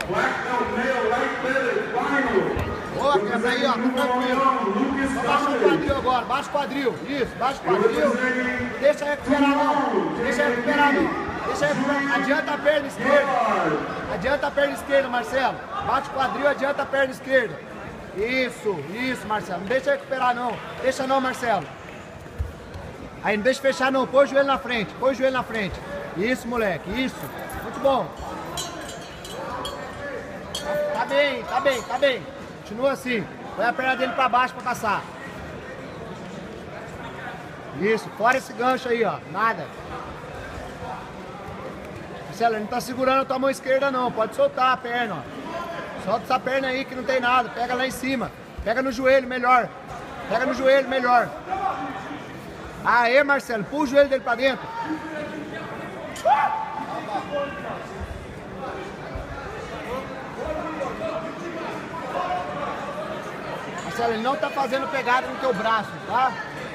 Boa, quebra aí, ó, tá tranquilo. Só baixa o quadril agora, baixa o quadril. Isso, baixa o quadril. Deixa recuperar não. Deixa recuperar não. Deixa recuperar. Adianta a perna esquerda. Adianta a perna esquerda, Marcelo. Bate o quadril, adianta a perna esquerda. Isso, Marcelo. Não deixa recuperar não. Deixa não, Marcelo. Aí não deixa fechar não. Põe o joelho na frente. Põe o joelho na frente. Isso, moleque. Isso. Muito bom. Tá bem, tá bem, tá bem. Continua assim. Põe a perna dele pra baixo pra passar. Isso. Fora esse gancho aí, ó. Nada. Marcelo, ele não tá segurando a tua mão esquerda não. Pode soltar a perna, ó. Solta essa perna aí que não tem nada. Pega lá em cima. Pega no joelho, melhor. Pega no joelho, melhor. Aê, Marcelo. Pula o joelho dele pra dentro. Marcelo, ele não tá fazendo pegada no teu braço, tá?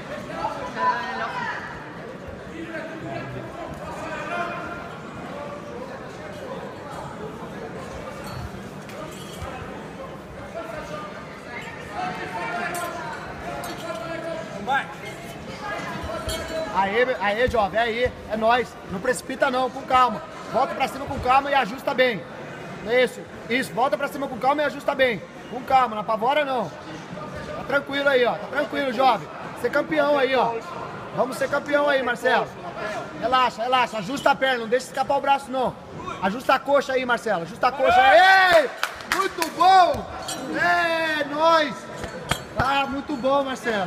Aê, jovem, aí, é nóis. Não precipita não, com calma. Volta pra cima com calma e ajusta bem. Isso, volta pra cima com calma e ajusta bem. Com calma, não apavora não. Tá tranquilo aí, ó, tá tranquilo, jovem. Ser campeão aí, ó. Vamos ser campeão aí, Marcelo. Relaxa, relaxa, ajusta a perna, não deixa escapar o braço não. Ajusta a coxa aí, Marcelo, ajusta a coxa aí. Ei, muito bom. É, nóis. Ah, muito bom, Marcelo.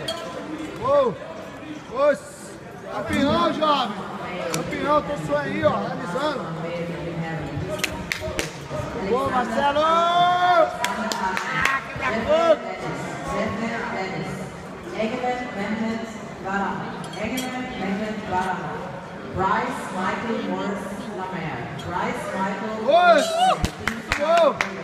Campeão, jovem! Campeão, tô só aí, ó, realizando. Boa, Marcelo! Quebra fogo! Bryce Michael Morris Lamar. Bryce Michael. Muito bom!